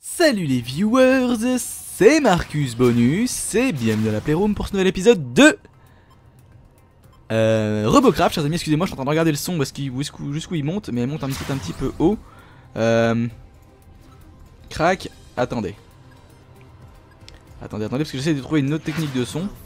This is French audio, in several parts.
Salut les viewers, c'est Marcus Bonus et bienvenue dans la Playroom pour ce nouvel épisode de Robocraft. Chers amis, excusez-moi, je suis en train de regarder le son parce qu'il jusqu'où il monte, mais il monte un petit peu haut. Crac, attendez, parce que j'essaie de trouver une autre technique de son.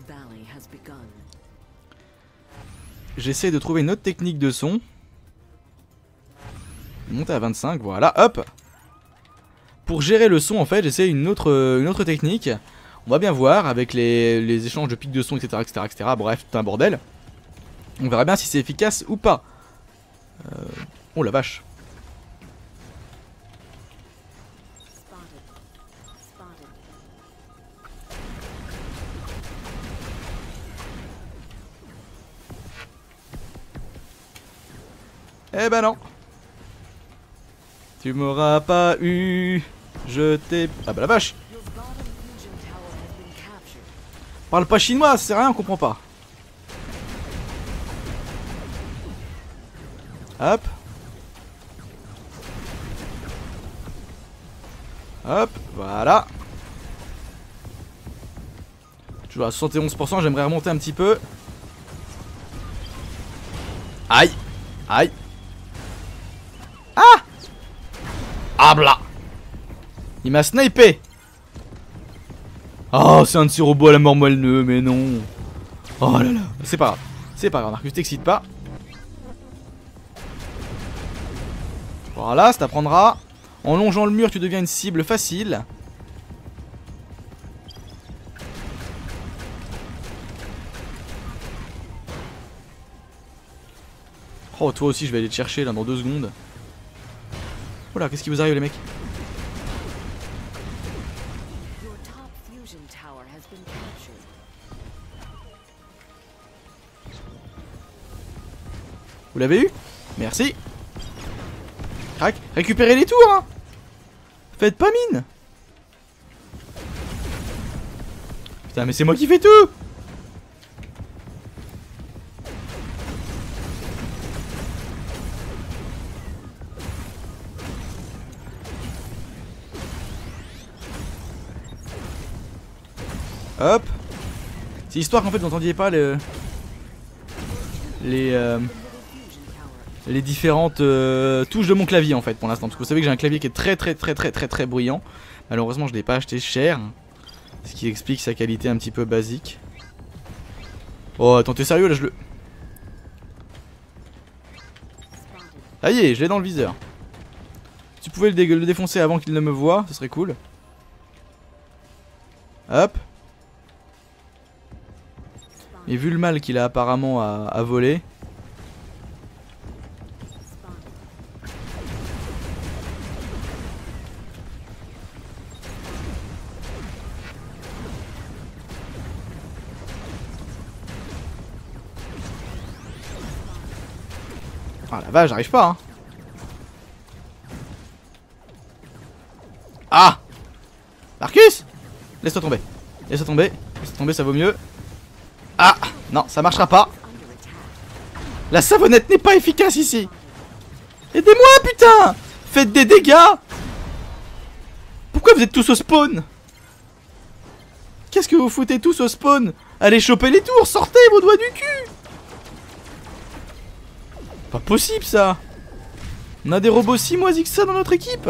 Il monte à 25, voilà, hop. Pour gérer le son, en fait, j'essaie une autre technique. On va bien voir avec les échanges de pics de son, etc., etc. Bref, tout un bordel. On verra bien si c'est efficace ou pas. Oh la vache. Eh ben non. Tu m'auras pas eu. Je t'ai... Ah bah la vache. Parle pas chinois, c'est rien, on comprend pas. Hop. Hop, voilà. Toujours à 71%, j'aimerais remonter un petit peu. Aïe. Aïe. Ah. Ah bla. Il m'a snipé. Oh, c'est un de ces robots à la mort moelleux, mais non. Oh là là, c'est pas grave. C'est pas grave, Marcus, t'excite pas. Voilà, ça t'apprendra. En longeant le mur, tu deviens une cible facile. Oh, toi aussi, je vais aller te chercher là dans 2 secondes. Oh là, qu'est-ce qui vous arrive, les mecs? Vous l'avez eu? Merci. Crac, récupérez les tours, hein. Faites pas mine. Putain, mais c'est moi qui fais tout. Hop. C'est histoire qu'en fait vous n'entendiez pas les différentes touches de mon clavier en fait pour l'instant. Parce que vous savez que j'ai un clavier qui est très bruyant. Malheureusement je ne l'ai pas acheté cher. Ce qui explique sa qualité un petit peu basique. Oh attends, t'es sérieux là, je le... Ah y est, je l'ai dans le viseur. Si tu pouvais le défoncer avant qu'il ne me voie, ce serait cool. Hop. Et vu le mal qu'il a apparemment à voler. Ah la vache, j'arrive pas hein. Ah Marcus, laisse-toi tomber. Laisse-toi tomber. Laisse-toi tomber, ça vaut mieux. Ah non, ça marchera pas. La savonnette n'est pas efficace ici. Aidez-moi putain. Faites des dégâts. Pourquoi vous êtes tous au spawn? Qu'est-ce que vous foutez tous au spawn? Allez choper les tours, sortez vos doigts du cul. Pas possible ça. On a des robots si moisis que ça dans notre équipe.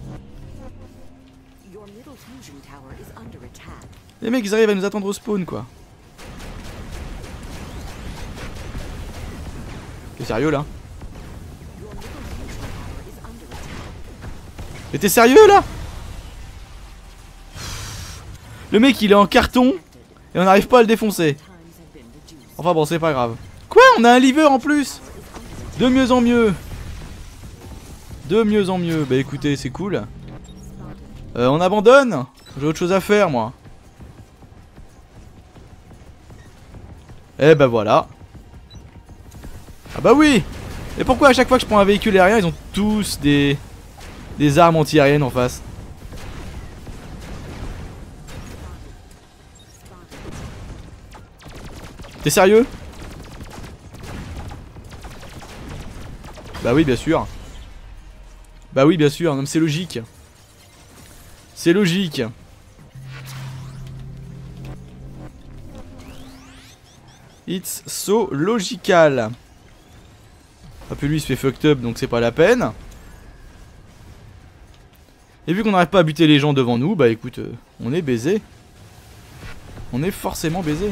Les mecs ils arrivent à nous attendre au spawn quoi. T'es sérieux là? Mais t'es sérieux là? Le mec il est en carton et on n'arrive pas à le défoncer. Enfin bon, c'est pas grave. Quoi? On a un lever en plus? De mieux en mieux. De mieux en mieux. Bah écoutez, c'est cool. On abandonne? J'ai autre chose à faire moi. Eh bah voilà. Ah bah oui. Et pourquoi à chaque fois que je prends un véhicule aérien ils ont tous des armes anti-aériennes en face? T'es sérieux? Bah oui bien sûr. Bah oui bien sûr, c'est logique. C'est logique. It's so logical. Ah puis lui il se fait fucked up donc c'est pas la peine. Et vu qu'on n'arrive pas à buter les gens devant nous, bah écoute, on est baisé. On est forcément baisé.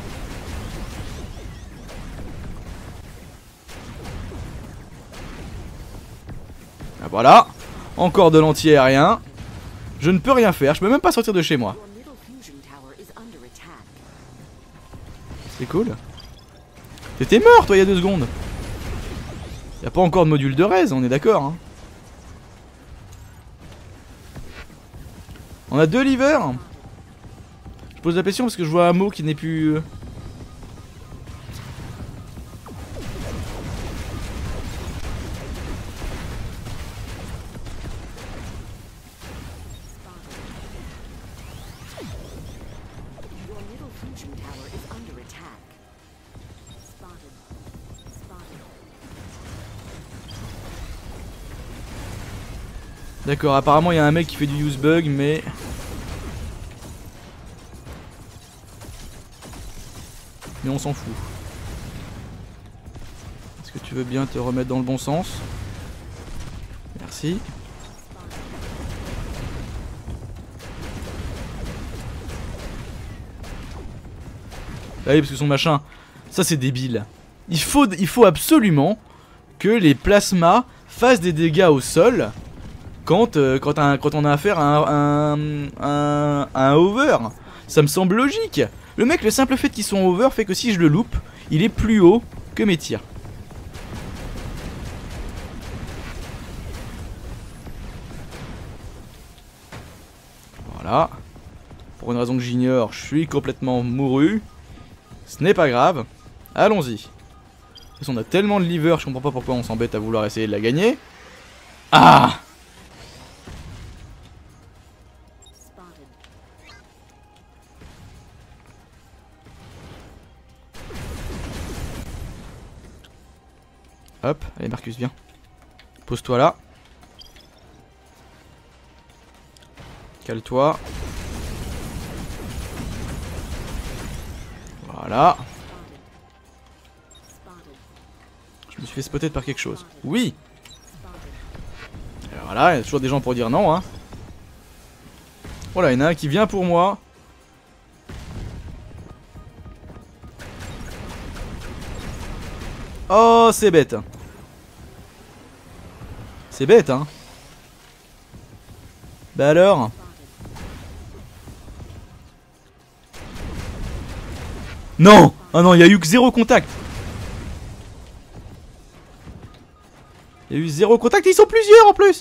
Ah voilà. Encore de l'anti-aérien. Je ne peux rien faire, je peux même pas sortir de chez moi. C'est cool. T'étais mort toi il y a 2 secondes. Y'a pas encore de module de raise, on est d'accord hein. On a 2 livers. Je pose la question parce que je vois un mot qui n'est plus... D'accord, apparemment il y a un mec qui fait du use bug mais... Mais on s'en fout. Est-ce que tu veux bien te remettre dans le bon sens? Merci. Ah oui parce que son machin, ça c'est débile. Il faut absolument que les plasmas fassent des dégâts au sol quand on a affaire à un hover. Ça me semble logique. Le mec, le simple fait qu'ils sont over fait que si je le loupe, il est plus haut que mes tirs. Voilà. Pour une raison que j'ignore, je suis complètement mouru. Ce n'est pas grave. Allons-y. De toute façon, on a tellement de liver, je comprends pas pourquoi on s'embête à vouloir essayer de la gagner. Ah! Hop, allez Marcus, viens. Pose-toi là. Cale-toi. Voilà. Je me suis fait spotter par quelque chose. Oui. Et voilà, il y a toujours des gens pour dire non, hein. Voilà, il y en a un qui vient pour moi. Oh, c'est bête. C'est bête, hein. Bah alors. Non. Oh non, il y a eu que 0 contact. Il y a eu 0 contact et ils sont plusieurs en plus.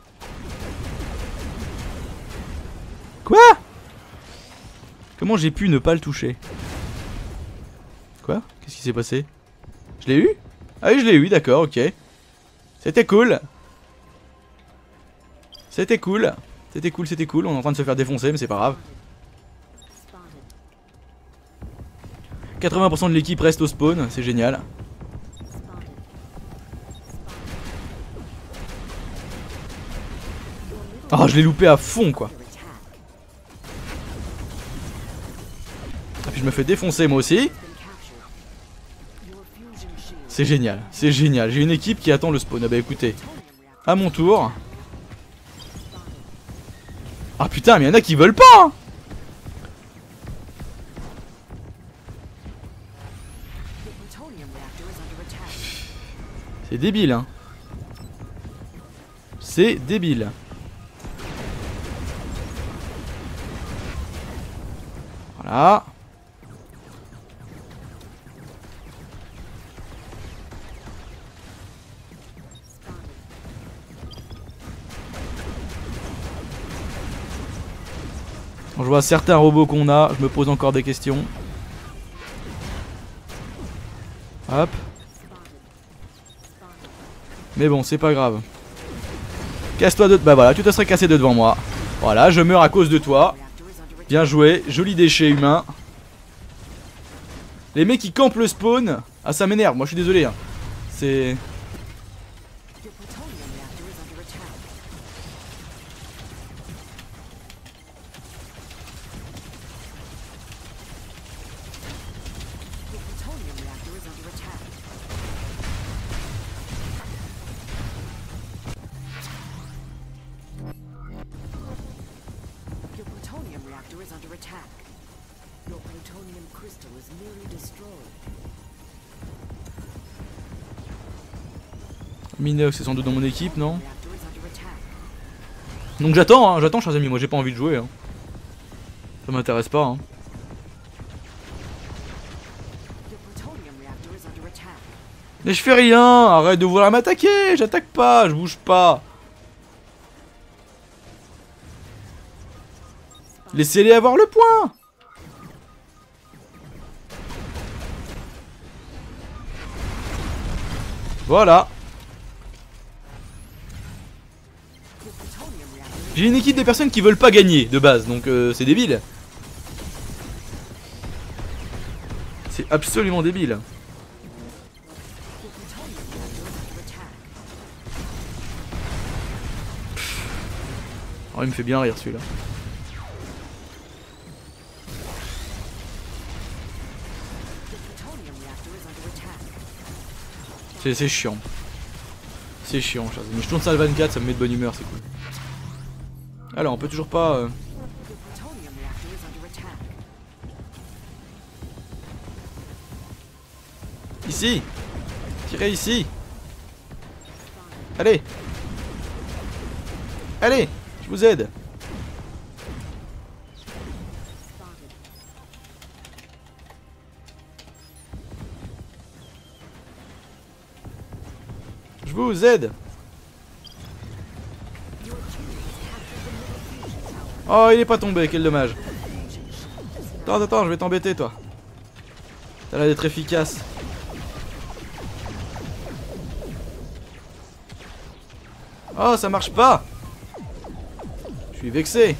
Quoi? Comment j'ai pu ne pas le toucher? Quoi? Qu'est-ce qui s'est passé? Je l'ai eu? Ah oui, je l'ai eu, d'accord, ok. C'était cool. C'était cool. C'était cool, c'était cool. On est en train de se faire défoncer, mais c'est pas grave. 80% de l'équipe reste au spawn, c'est génial. Oh, je l'ai loupé à fond, quoi. Et puis je me fais défoncer, moi aussi. C'est génial, c'est génial. J'ai une équipe qui attend le spawn. Ah bah écoutez, à mon tour. Ah putain, mais y'en a qui veulent pas, hein. C'est débile, hein. C'est débile. Voilà. Quand je vois certains robots qu'on a, je me pose encore des questions. Hop. Mais bon, c'est pas grave. Casse-toi de... Bah voilà, tu te serais cassé de devant moi. Voilà, je meurs à cause de toi. Bien joué, joli déchet humain. Les mecs qui campent le spawn. Ah, ça m'énerve, moi je suis désolé, hein. C'est... Minox c'est sans doute dans mon équipe, non? Donc j'attends, hein, j'attends chers amis, moi j'ai pas envie de jouer. Hein. Ça m'intéresse pas. Hein. Mais je fais rien, arrête de vouloir m'attaquer, j'attaque pas, je bouge pas. Laissez-les avoir le point. Voilà. J'ai une équipe de personnes qui veulent pas gagner de base, donc c'est débile. C'est absolument débile. Oh, il me fait bien rire celui-là. C'est chiant. C'est chiant, chers amis. Je tourne ça à 24, ça me met de bonne humeur, c'est cool. Alors, on peut toujours pas... Ici. Tirez ici. Allez. Allez, je vous aide. Je vous aide. Oh, il est pas tombé, quel dommage. Attends, je vais t'embêter toi. T'as l'air d'être efficace. Oh, ça marche pas. Je suis vexé.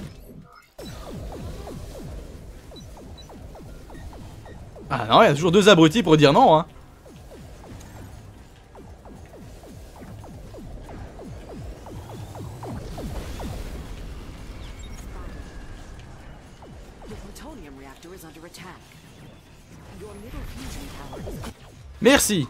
Ah non, il y a toujours deux abrutis pour dire non, hein. Merci.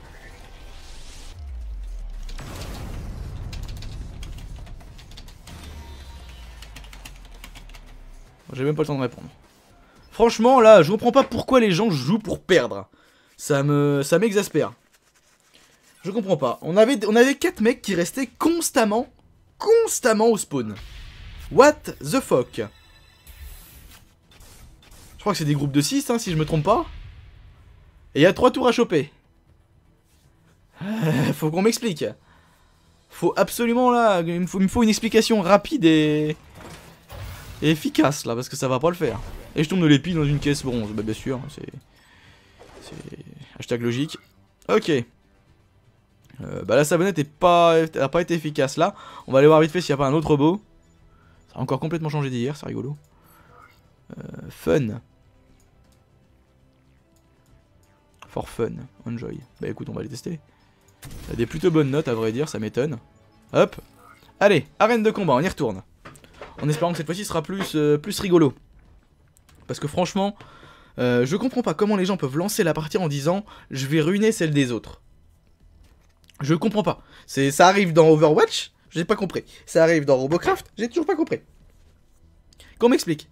J'ai même pas le temps de répondre. Franchement là, je comprends pas pourquoi les gens jouent pour perdre. Ça m'exaspère. Je comprends pas. On avait 4 mecs qui restaient constamment au spawn. What the fuck? Je crois que c'est des groupes de 6 hein, si je me trompe pas. Et il y a 3 tours à choper. Faut qu'on m'explique. Faut absolument là, il me faut une explication rapide et efficace là, parce que ça va pas le faire. Et je tombe de l'épi dans une caisse bronze, bah bien sûr, c'est hashtag logique. Ok. Bah la savonnette a pas été efficace là. On va aller voir vite fait s'il n'y a pas un autre robot. Ça a encore complètement changé d'hier, c'est rigolo. Fun. For fun, enjoy. Bah écoute, on va les tester. Il y a des plutôt bonnes notes à vrai dire, ça m'étonne. Hop. Allez, arène de combat, on y retourne. En espérant que cette fois-ci sera plus rigolo. Parce que franchement, je comprends pas comment les gens peuvent lancer la partie en disant je vais ruiner celle des autres. Je comprends pas. Ça arrive dans Overwatch, j'ai pas compris. Ça arrive dans Robocraft, j'ai toujours pas compris. Qu'on m'explique.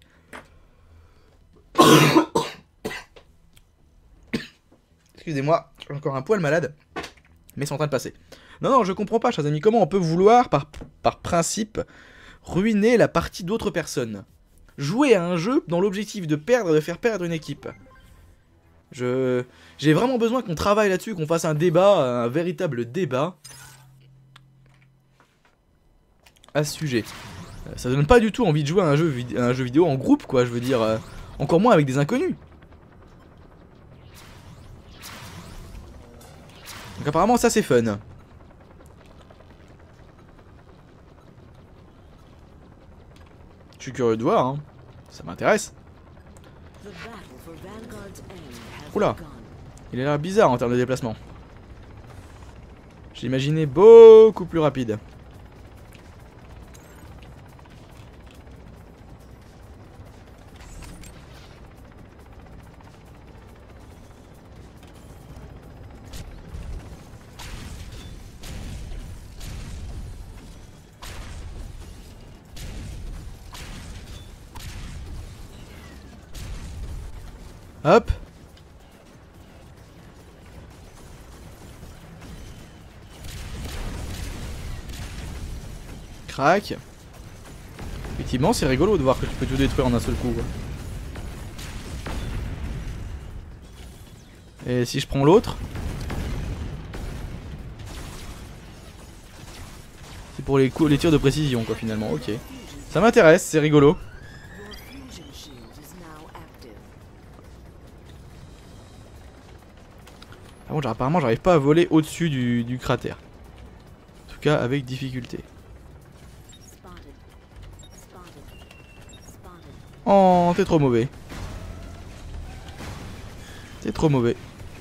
Excusez-moi, je suis encore un poil malade. Mais c'est en train de passer. Non, je comprends pas, chers amis. Comment on peut vouloir, par principe, ruiner la partie d'autres personnes? Jouer à un jeu dans l'objectif de perdre, de faire perdre une équipe. J'ai vraiment besoin qu'on travaille là-dessus, qu'on fasse un débat, un véritable débat à ce sujet. Ça donne pas du tout envie de jouer à un jeu vidéo en groupe, quoi, je veux dire. Encore moins avec des inconnus. Donc apparemment ça c'est fun. Je suis curieux de voir, hein. Ça m'intéresse. Oula, il a l'air bizarre en termes de déplacement. J'imaginais beaucoup plus rapide. Hop. Crac. Effectivement, c'est rigolo de voir que tu peux tout détruire en un seul coup. Quoi. Et si je prends l'autre, c'est pour les tirs de précision quoi finalement, ok. Ça m'intéresse, c'est rigolo. Par contre, apparemment j'arrive pas à voler au-dessus du cratère. En tout cas avec difficulté. Oh, t'es trop mauvais. T'es trop mauvais.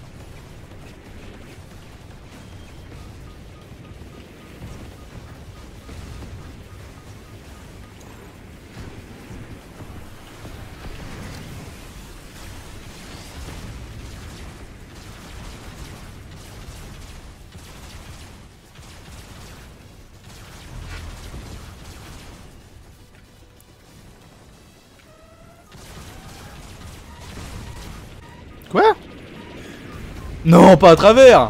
Quoi? Non, pas à travers.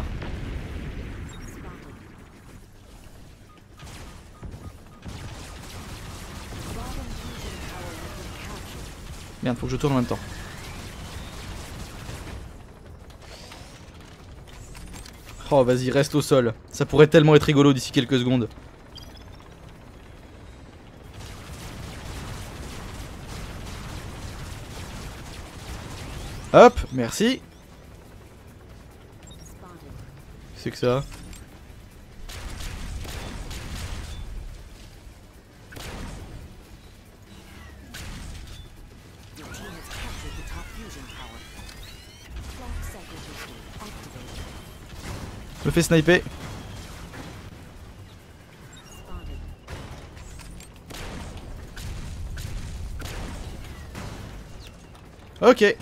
Merde, faut que je tourne en même temps. Oh, vas-y, reste au sol. Ça pourrait tellement être rigolo d'ici quelques secondes. Hop, merci. C'est que ça. Je me fais sniper. Ok. T'es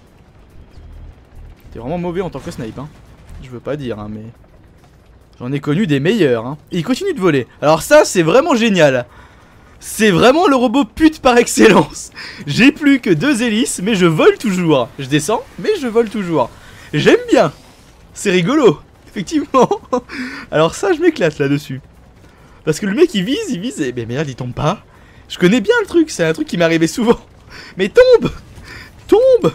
vraiment mauvais en tant que snipe, hein. Je veux pas dire, hein, mais... J'en ai connu des meilleurs, hein. Et il continue de voler. Alors ça, c'est vraiment génial. C'est vraiment le robot pute par excellence. J'ai plus que 2 hélices, mais je vole toujours. Je descends, mais je vole toujours. J'aime bien. C'est rigolo. Effectivement. Alors ça, je m'éclate là-dessus. Parce que le mec, il vise, et... Mais merde, il tombe pas. Je connais bien le truc, c'est un truc qui m'est arrivé souvent. Mais tombe. Tombe.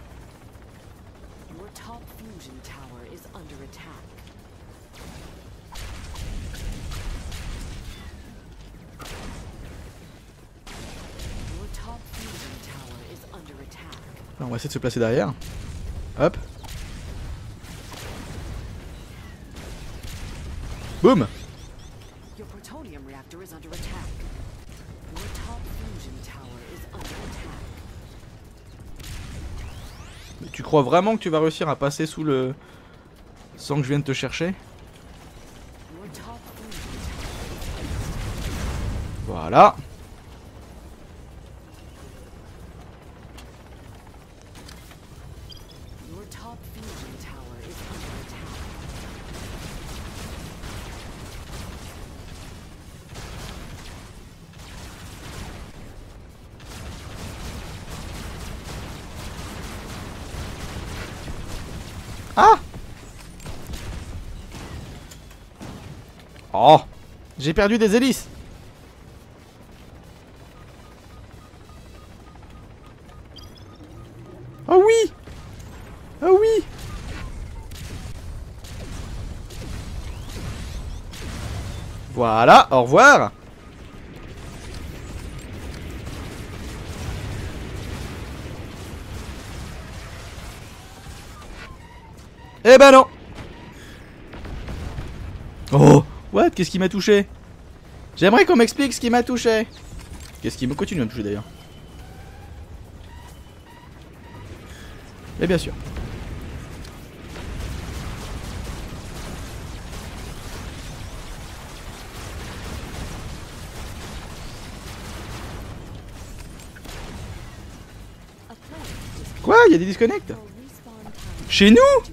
Alors, on va essayer de se placer derrière. Hop. Boum. Mais tu crois vraiment que tu vas réussir à passer sous le... sans que je vienne te chercher? Voilà. Ah! Oh! J'ai perdu des hélices! Oh oui! Oh oui! Voilà, au revoir! Eh ben non! Oh! What? Qu'est-ce qui m'a touché? J'aimerais qu'on m'explique ce qui m'a touché! Qu'est-ce qui me continue à me toucher d'ailleurs? Mais bien sûr. Quoi? Il y a des disconnects? Chez nous?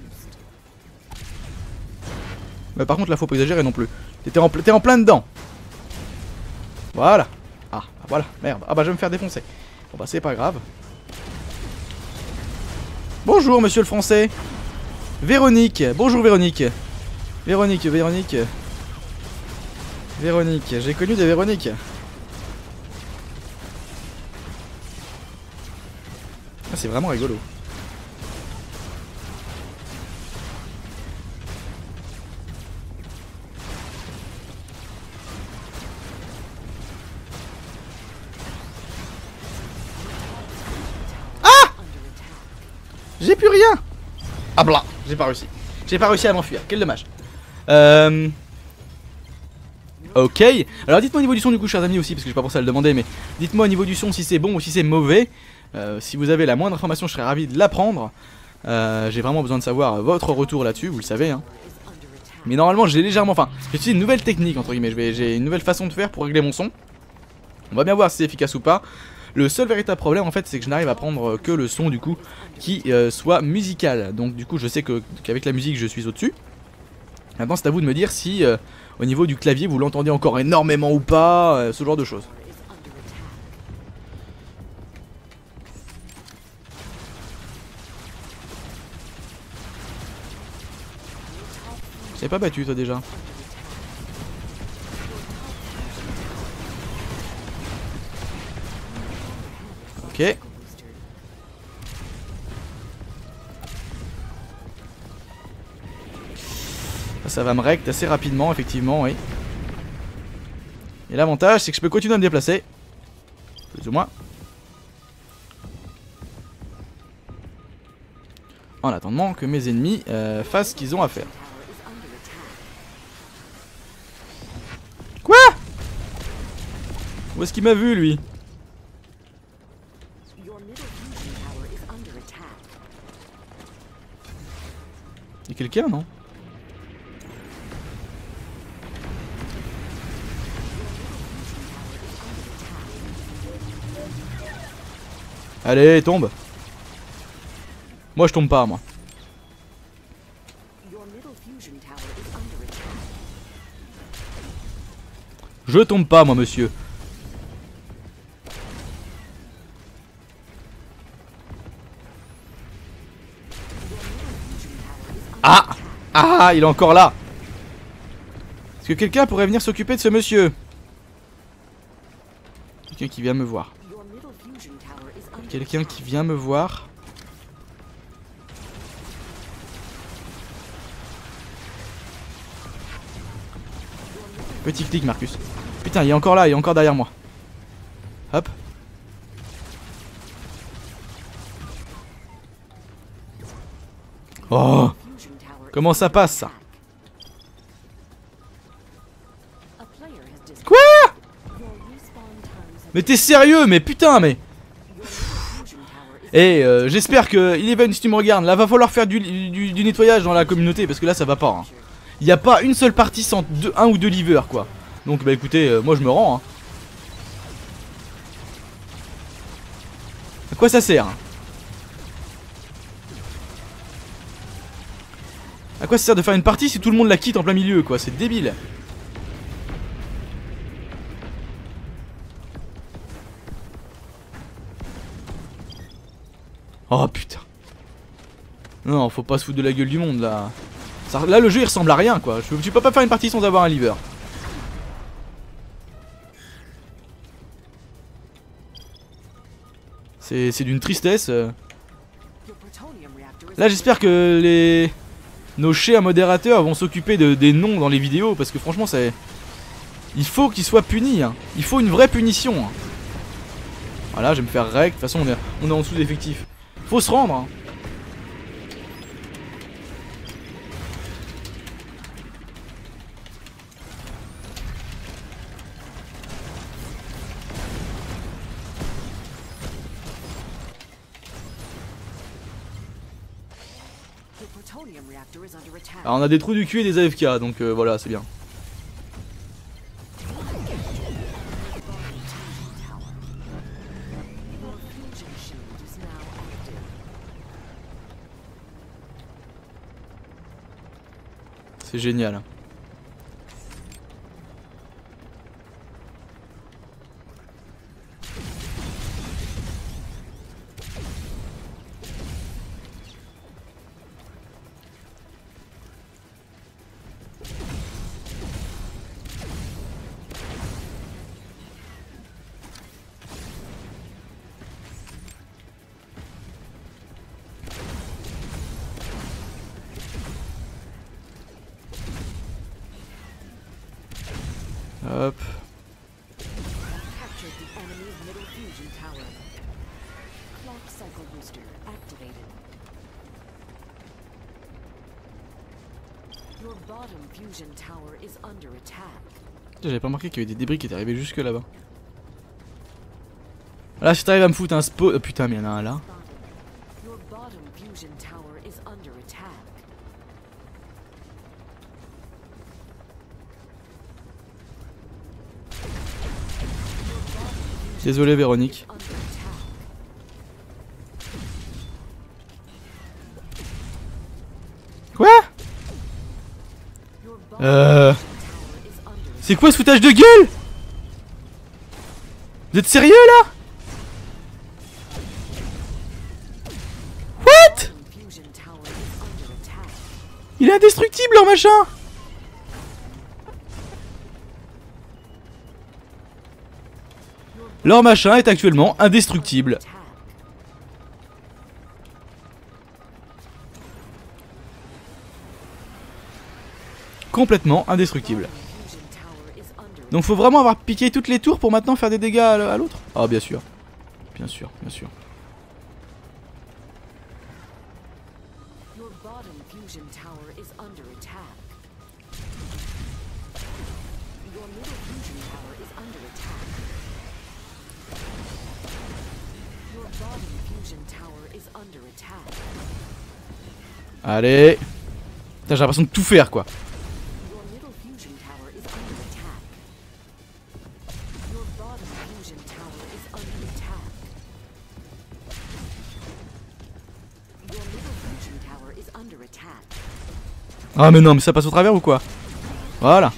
Mais par contre là faut pas exagérer non plus. T'es en plein dedans. Voilà. Ah bah voilà, merde. Ah bah je vais me faire défoncer. Bon bah c'est pas grave. Bonjour monsieur le français. Véronique, bonjour Véronique. Véronique, j'ai connu des Véroniques. Ah, c'est vraiment rigolo. J'ai plus rien. Ah blah, j'ai pas réussi. J'ai pas réussi à m'enfuir, quel dommage. Ok, alors dites-moi au niveau du son du coup chers amis aussi, parce que j'ai pas pensé à le demander, mais dites-moi au niveau du son si c'est bon ou si c'est mauvais. Si vous avez la moindre information, je serais ravi de l'apprendre. J'ai vraiment besoin de savoir votre retour là-dessus, vous le savez hein. Mais normalement j'ai légèrement, enfin j'ai utilisé une nouvelle technique entre guillemets, j'ai une nouvelle façon de faire pour régler mon son. On va bien voir si c'est efficace ou pas. Le seul véritable problème en fait c'est que je n'arrive à prendre que le son du coup qui soit musical. Donc du coup je sais qu'avec la musique je suis au dessus. Maintenant c'est à vous de me dire si au niveau du clavier vous l'entendez encore énormément ou pas, ce genre de choses. Je t'ai pas battu toi déjà. Ok. Ça va me rect assez rapidement, effectivement, oui. Et l'avantage, c'est que je peux continuer à me déplacer. Plus ou moins. En attendant que mes ennemis fassent ce qu'ils ont à faire. Quoi? Où est-ce qu'il m'a vu, lui? Il y a quelqu'un, non? Allez, tombe. Moi je tombe pas, moi. Je tombe pas, moi, monsieur. Ah! Ah, il est encore là. Est-ce que quelqu'un pourrait venir s'occuper de ce monsieur? Quelqu'un qui vient me voir. Quelqu'un qui vient me voir. Petit clic, Marcus. Putain, il est encore là, il est encore derrière moi. Hop. Oh! Comment ça passe, ça? Quoi? Mais t'es sérieux? Mais putain, mais... Et j'espère que Eleven, si tu me regardes, là va falloir faire du nettoyage dans la communauté, parce que là ça va pas hein. Il n'y a pas une seule partie sans un ou deux livers quoi. Donc bah écoutez, moi je me rends hein. À quoi ça sert? À quoi ça sert de faire une partie si tout le monde la quitte en plein milieu quoi? C'est débile. Oh putain. Non, faut pas se foutre de la gueule du monde là. Là le jeu il ressemble à rien quoi. Je peux pas faire une partie sans avoir un lever. C'est d'une tristesse. Là j'espère que nos chers modérateurs vont s'occuper des noms dans les vidéos. Parce que franchement c'est... Il faut qu'ils soient punis hein. Il faut une vraie punition hein. Voilà, je vais me faire rec. De toute façon on est en dessous d'effectifs. Faut se rendre hein. Alors on a des trous du cul et des AFK donc voilà c'est bien. C'est génial. Hop. J'avais pas remarqué qu'il y avait des débris qui étaient arrivés jusque là-bas. Là, si t'arrives à me foutre un spawn. Oh putain, mais il y en a un là. Désolé, Véronique. Quoi? C'est quoi ce foutage de gueule? Vous êtes sérieux là? What? Il est indestructible leur machin. Leur machin est actuellement indestructible. Complètement indestructible. Donc faut vraiment avoir piqué toutes les tours pour maintenant faire des dégâts à l'autre? Ah bien sûr. Bien sûr, bien sûr. Allez. Putain, j'ai l'impression de tout faire quoi. Ah mais non, mais ça passe au travers ou quoi? Voilà.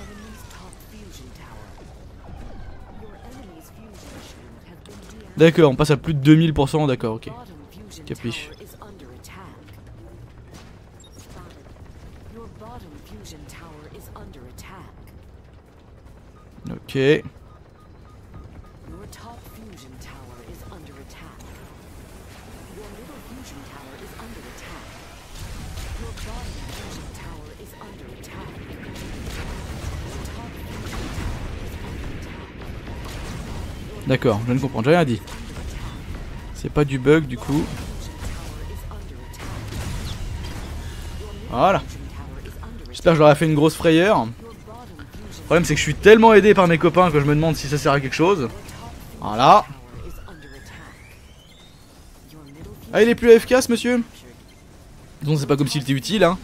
D'accord, on passe à plus de 2000%, d'accord, ok. Capiche. Ok. D'accord, je ne comprends, j'ai rien dit. C'est pas du bug du coup. Voilà. J'espère que je leur ai fait une grosse frayeur. Le problème c'est que je suis tellement aidé par mes copains que je me demande si ça sert à quelque chose. Voilà. Ah, il est plus AFK ce monsieur? Donc c'est pas comme s'il était utile hein.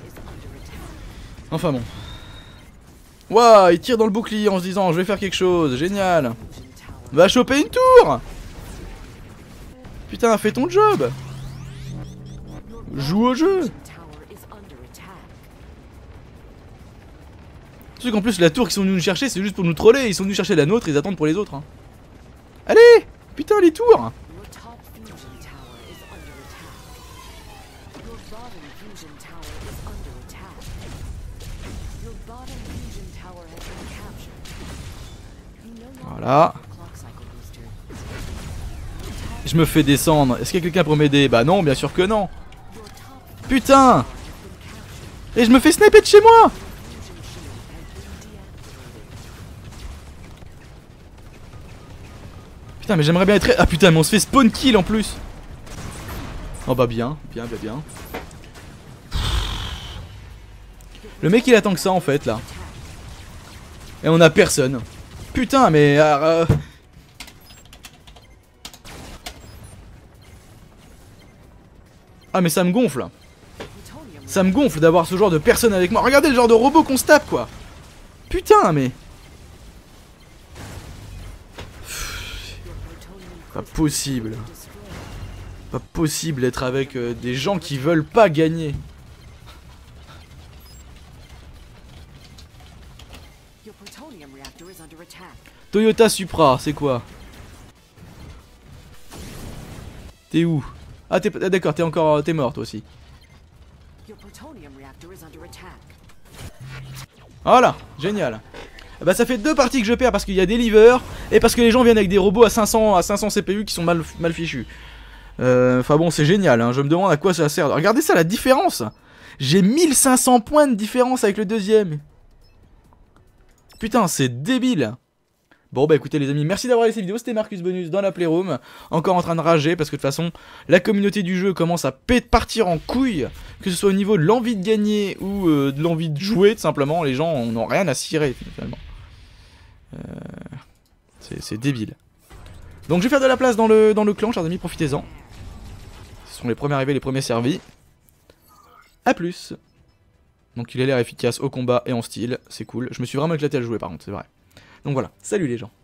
Enfin bon. Waouh, il tire dans le bouclier en se disant je vais faire quelque chose, génial. Va choper une tour. Putain, fais ton job. Joue au jeu. Surtout qu'en plus la tour qu'ils sont venus nous chercher c'est juste pour nous troller. Ils sont venus chercher la nôtre, ils attendent pour les autres hein. Allez. Putain les tours. Voilà. Je me fais descendre. Est-ce qu'il y a quelqu'un pour m'aider? Bah non, bien sûr que non. Putain. Et je me fais sniper de chez moi. Putain mais j'aimerais bien être... Ah putain mais on se fait spawn kill en plus. Oh bah bien, bien. Le mec il attend que ça en fait là. Et on a personne. Putain mais... Ah mais ça me gonfle. Ça me gonfle d'avoir ce genre de personne avec moi. Regardez le genre de robot qu'on se tape quoi. Putain mais... Pas possible. Pas possible d'être avec des gens qui veulent pas gagner. Toyota Supra, c'est quoi? T'es où? Ah d'accord, t'es encore... t'es mort toi aussi. Voilà, génial. Bah ça fait 2 parties que je perds parce qu'il y a des livers et parce que les gens viennent avec des robots à 500 CPU qui sont mal fichus. Enfin bon, c'est génial, hein. Je me demande à quoi ça sert. Regardez ça, la différence. J'ai 1500 points de différence avec le deuxième. Putain, c'est débile. Bon bah écoutez les amis, merci d'avoir regardé cette vidéo, c'était Marcus Bonus dans la Playroom, encore en train de rager parce que de toute façon la communauté du jeu commence à partir en couille, que ce soit au niveau de l'envie de gagner ou de l'envie de jouer tout simplement, les gens n'ont rien à cirer finalement. C'est débile. Donc je vais faire de la place dans le clan chers amis, profitez-en. Ce sont les premiers arrivés, les premiers servis. A plus. Donc il a l'air efficace au combat et en style, c'est cool. Je me suis vraiment éclaté à le jouer par contre, c'est vrai. Donc voilà, salut les gens.